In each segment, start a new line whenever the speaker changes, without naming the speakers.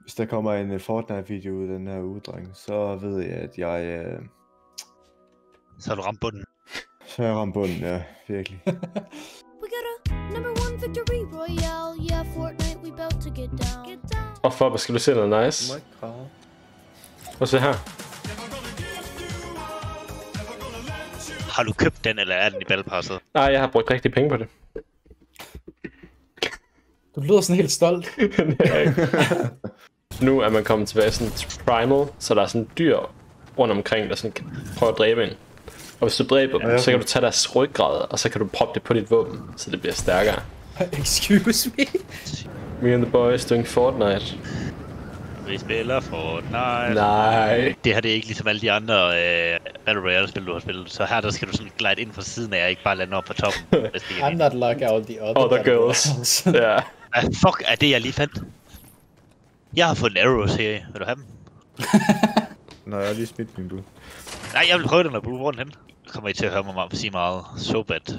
Hvis der kommer en Fortnite-video ud den her uge, dreng, så ved jeg, at jeg...
Så har du ramt bunden.
Så har jeg ramt bunden, ja, virkelig.
We got a #1 victory royale. Yeah, Fortnite, we about to get down.
Og for, hvad skal du se noget nice? Og se her.
Har du købt den, eller er den i Battle-passet?
Nej, jeg har brugt rigtig penge på det.
Du lyder sådan helt stolt.
Nu er man kommet tilbage sådan primal, så der er sådan dyr rundt omkring, der sådan kan prøve at dræbe en. Og hvis du dræber dem, så kan du tage deres ryggrad, og så kan du proppe det på dit våben, så det bliver stærkere.
Excuse me?
Me and the boys doing Fortnite.
Vi spiller Fortnite.
Nej.
Det her det er ikke ligesom alle de andre Battle Royale-spil, du har spillet. Så her der skal du sådan glide ind fra siden af, og ikke bare lande op på toppen. Hvis det
I'm not like all the
other girls. Ja.
Fuck er det, jeg lige fandt? Jeg har fået en arrows her. Vil du have dem?
Nej, jeg har lige smidt min bud.
Nej, jeg vil prøve den, og bruge rundt hen. Kommer I til at høre mig sige meget so bad.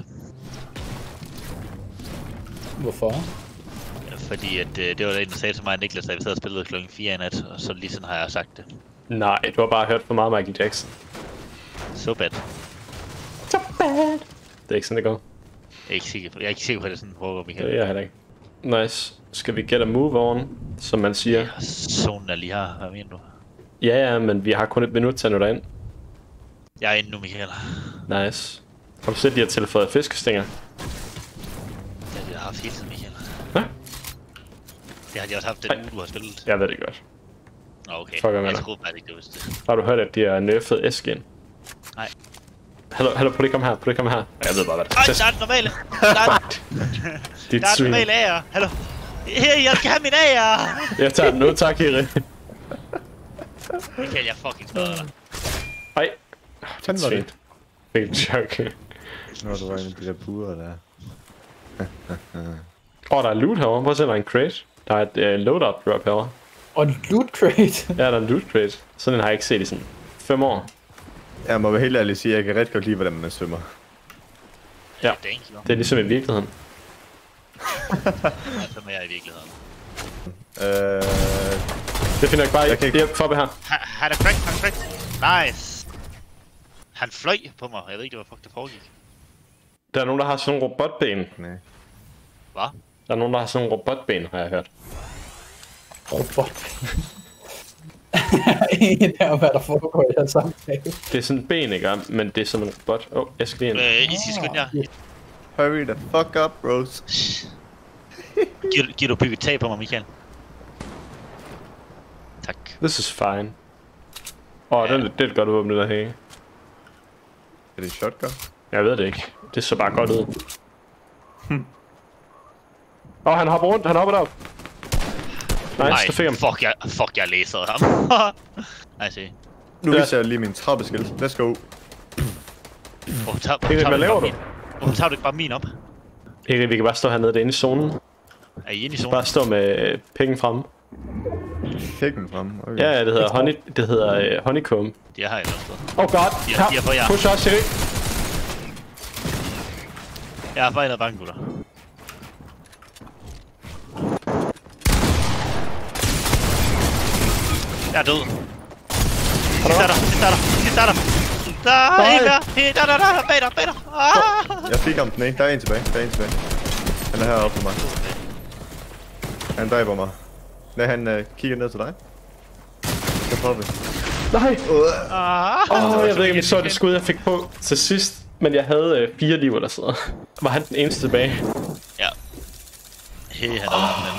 Hvorfor?
Fordi at, det var der en, der sagde til mig, Niklas, da vi sad og spillede klokken 4 i nat, og så lige sådan har jeg sagt det.
Nej, du har bare hørt for meget Michael Jackson.
So bad.
So bad. Det er ikke sådan, det går.
Jeg er ikke sikker på, at det er sådan, det foregår, Michael.
Det er jeg heller ikke. Nice. Skal vi get a move on, som man siger?
Ja, zonen er lige her. Hvad mener du?
Ja, men vi har kun et minut til at nå derind.
Jeg er inde nu, Michael.
Nice. Har du set, de har tilføjet fiskestænger?
Ja, det har jeg haft hele tiden, Michael.
Hvad?
Det har de også haft den uge, du har spillet.
Jeg ved det godt.
Okay,
jeg
troede bare ikke, det var det.
Har du hørt, at de har nerfed Eskin?
Nej.
Hallo, prøv lige kom her, Jeg ved bare, hvad det
er. Der er den normale! Der er den normale AR, hallo! Her, jeg skal have min AR!
Jeg tager den nu, tak, Hiri.
Michael, jeg fucking smadrer dig.
Ej.
Sådan var det.
Fik en chok.
Når du røg de der puder der.
Der er loot herovre. Prøv at se, der er en crate. Der er et loadout drop herovre.
Og en loot crate?
Ja, der er en loot crate. Sådan en har jeg ikke set i sådan 5 år.
Jeg må være helt ærlig sige, at jeg kan rigtig godt lide, hvordan man svømmer.
Ja, det er ligesom i virkeligheden.
Som jeg er i virkeligheden.
Det finder jeg bare ikke. Hjælp, Fobbe her.
Han er cracked, nice. Han fløj på mig, jeg ved ikke, hvad fuck der foregik.
Der er nogen, der har sådan nogle robotben.
Nej.
Hvad?
Der er nogen, der har sådan nogle robotben, har jeg hørt.
Robotben? Ingen af, hvad der foregår i her samtale.
Det er sådan ben, ikke? Men det er sådan en robot. Jeg skal lige ind.
I skal skynde jer.
Hurry the fuck up, bros.
Giver du bygget tag på mig, Michael? Tak.
This is fine. Det er et godt åbne der her.
Er det en shotgun? Jeg
ved det ikke. Det så bare godt ud. Han hopper rundt, han hopper derop. Nice, det fik ham.
Fuck, jeg læser ham. I see.
Nu viser jeg lige min trappeskilt. Let's go.
Hvad laver du?
Hvorfor tager du ikke bare min op?
Erik, vi kan bare stå hernede inde i zonen.
Er I inde i zonen?
Bare stå med pikken fremme.
Pikken fremme? Okay.
Ja, det hedder honeycomb.
Det har jeg også sted.
Oh god,
de er for jer.
Push os, Erik.
Jeg har bare en af banken, gutter. Jeg er død. De starter. Der er en der. Bag dig.
Jeg fik ham den ene. Der er en tilbage. Han er heroppe på mig. Han dræber mig. Nej, han kigger ned til dig. Så prøver vi.
Nej! Jeg ved ikke, om I så det skud, jeg fik på til sidst. Men jeg havde 4 liv eller sådan noget. Var han den eneste tilbage?
Ja. Hey, han er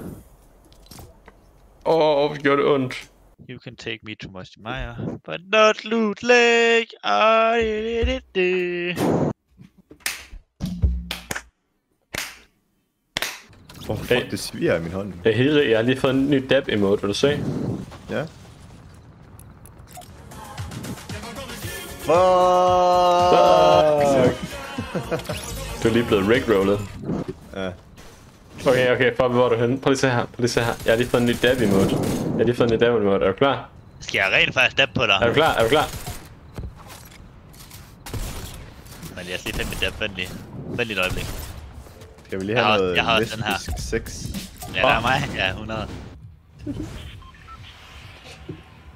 vi gjorde det ondt.
You can take me to Musty Maya, but not Loot Lake.
Fuck, det sviger i min hånd.
Jeg har lige fået en ny dab emote, vil du se?
Ja. Fuck!
Du er lige blevet rigrollet.
Ja.
Okay, Fobbe, hvor er du henne? Prøv lige at se her. Jeg har lige fået en ny dab emote. Er du klar?
Skal jeg rent faktisk dab på dig?
Er du klar?
Men jeg skal lige finde mit dab, vent et øjeblik.
Skal vi lige have noget
jeg har også den her.
sex?
Ja, der er mig. Ja, 100.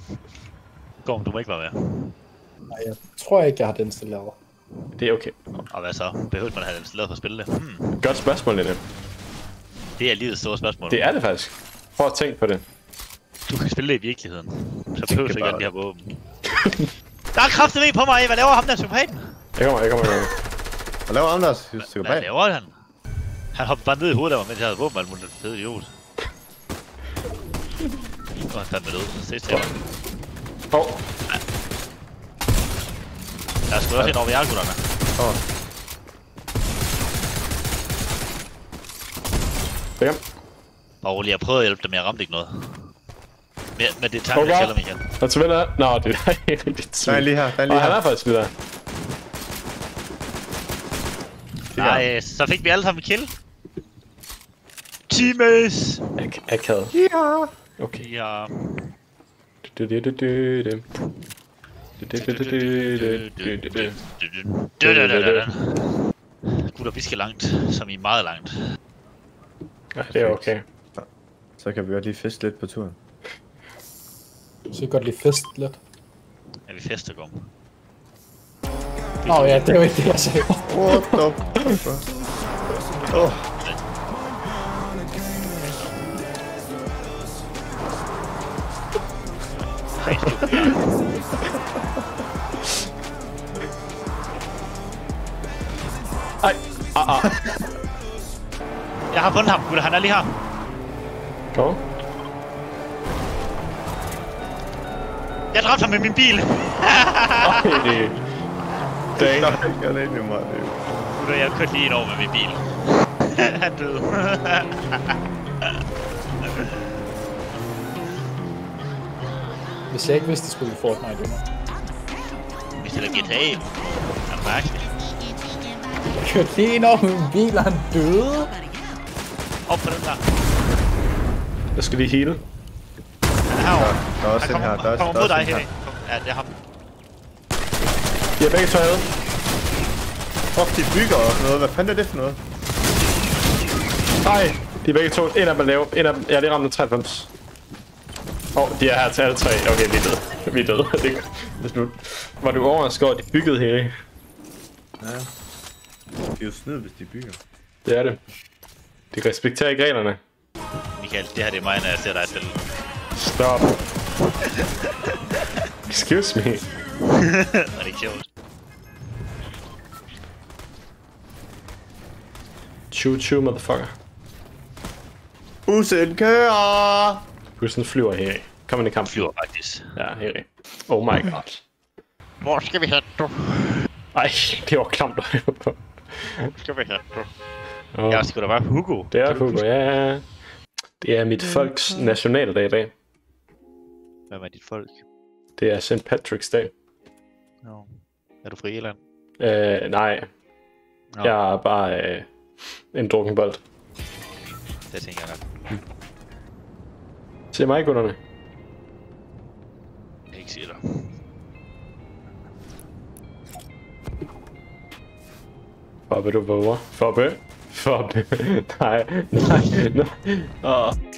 Gorm, du må ikke være med.
Nej, jeg tror ikke, jeg har den installeret.
Det er okay.
Og hvad så? Behøver man at have installeret for at spille det?
Godt spørgsmål, Lene.
Det er livets store spørgsmål.
Det er det faktisk. Prøv at tænke på det.
Du kan spille det i virkeligheden. Så behøver du ikke alle de her våben. Der er kraftigt på mig! Hvad laver ham der psykopaten?
Jeg kommer.
Hvad laver Anders?
Hvad
Psykopat?
laver han? Han hoppede bare ned i hovedet af mig, mens jeg havde våben, alt muligt. Fed idiot. Nu er han fandme død. Ses til ham. Der er sgu også ind over hjertegutterne.
Bam.
Bare rolig, jeg prøvede at hjælpe dem, jeg ramte ikke noget. Men det tager jeg selv igen.
Og så vender. Nå, det er ikke rigtigt.
Der er lige her, der er lige
han
her.
er faktisk lige der.
Nej, så fik vi alle sammen en kill. Teammates!
Akavet.
Ja.
Okay.
Ja. Gutter, vi skal langt, som i meget langt.
Ja, det er okay.
Så kan vi godt lige feste lidt på turen.
Så jeg godt lige fest lidt.
Ja, vi fester, Gorm.
Nå ja, det var ikke det, jeg sagde.
What the fuck? Åh.
Ej.
Jeg har fundet ham, gutter, han er lige her.
Go.
Jeg dræbte ham med min bil.
Okay, det
Nej, gør det ikke meget.
Gutter, jeg kørte lige ind over med min bil. Han døde.
Hvis jeg ikke vidste, det skulle vi Fortnite endnu.
Vi stiller GTA. Han er mærkelig.
Jeg kørte lige ind over med min bil, og han døde.
Op på den der.
Jeg skal lige heale.
Han er herovre.
Der er også
Han
en her, der er
kommer mod dig,
også en
Henning.
her.
Ja, det er ham.
Jeg er begge to havde.
Fuck, de bygger og sådan noget. Hvad fanden er det for noget?
Nej, de er begge to. En af dem er lav. En af dem, ja, det ramte 93. De er her til alle tre. Okay, vi er døde. Vi er døde. Det er slut. Var du overrasket over, at de byggede her?
Ja. Det er jo snyd, hvis de bygger.
Det er det. De respekterer ikke reglerne.
Michael, det her det er mig, når jeg ser dig spille.
Stop. Excuse me.
Er det ikke sjovt?
Choo-choo, motherfucker.
Bussen kører!
Bussen flyver her. Kom ind i kamp.
Flyver faktisk.
Ja, her. Oh my god.
Hvor skal vi hen, du?
Ej, det var klamt.
Hvor skal vi hen, du?
Oh.
Jeg skulle da bare Hugo.
Det er Hugo, ja. Det er mit folks nationaldag i dag.
Hvem er dit folk?
Det er St. Patrick's Day.
No. Er du fri, eller?
Nej.
No.
Jeg er bare en drukkenbold.
Det tænker jeg nok.
Se mig, gutterne.
Jeg kan ikke sige dig.
Fobbe, du våger. Fobbe. Nej.